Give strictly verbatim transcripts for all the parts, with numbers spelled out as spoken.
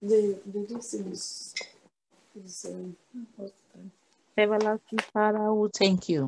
The the this is is um, what's the time? Everlasting Father, we thank you.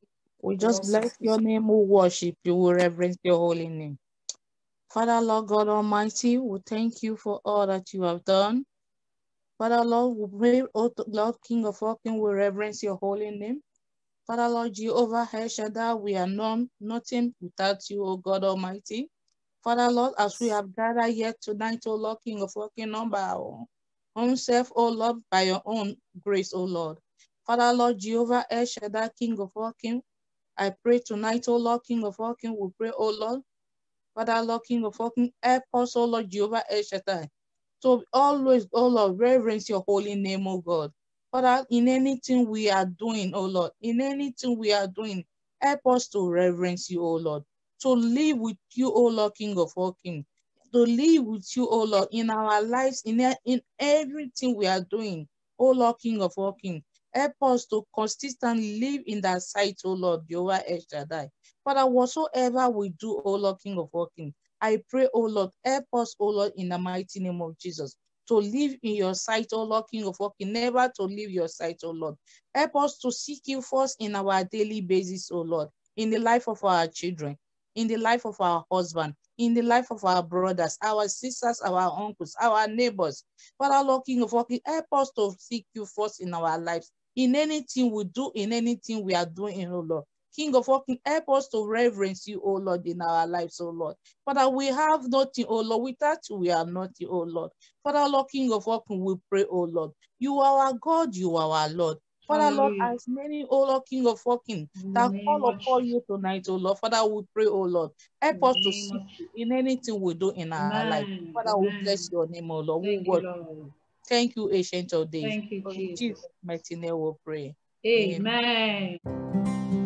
We just Lots of bless your this. name, we worship you, we reverence your holy name. Father, Lord God Almighty, we thank you for all that you have done. Father, Lord, we pray, oh Lord, King of all kings, we reverence your holy name. Father, Lord, Jehovah El Shaddai, we are none, nothing without you, O God Almighty. Father, Lord, as we have gathered here tonight, O Lord, King of all kings, not by our own self, O Lord, by your own grace, O Lord. Father, Lord, Jehovah El Shaddai, King of all kings, I pray tonight, O Lord, King of all kings, we pray, O Lord, Father, Lord, King of all kings, help us, O Lord, Jehovah El Shaddai, to always, O Lord, reverence your holy name, O God. Father, in anything we are doing, O Lord, in anything we are doing, help us to reverence you, O Lord, to live with you, O Lord, King of all kings, to live with you, O Lord, in our lives, in, in everything we are doing, O Lord, King of all kings. Help us to consistently live in that sight, O Lord, Jehovah El Shaddai. Father, whatsoever we do, O Lord, King of all kings, I pray, O Lord, help us, O Lord, in the mighty name of Jesus, to live in your sight, O Lord, King of all kings, never to leave your sight, O Lord. Help us to seek you first in our daily basis, O Lord, in the life of our children, in the life of our husband, in the life of our brothers, our sisters, our uncles, our neighbors. Father, Lord, King of all kings, help us to seek you first in our lives, in anything we do, in anything we are doing, O Lord. King of all kings, help us to reverence you, O Lord, in our lives, O Lord. Father, we have nothing, O Lord. Without you, we are nothing, O Lord. Father, Lord, King of all kings, we pray, O Lord. You are our God, you are our Lord. Father, Lord, Hallelujah. as many, O Lord, King of all kings, In the that name call of upon Jesus. you tonight, O Lord. Father, we pray, O Lord. Help In the us to name seek of you Jesus. in anything we do in our life. Amen. Father, we bless Amen. your name, O Lord. We Thank you, worship Lord. you. Thank you, Ancient of Days. Thank you, For in Jesus. Jesus' mighty name we pray. Amen. Amen.